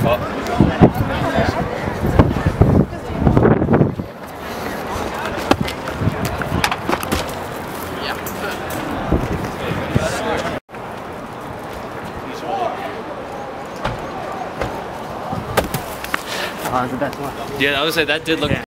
Oh, that's the best one. Yeah, I would say that did look. Yeah.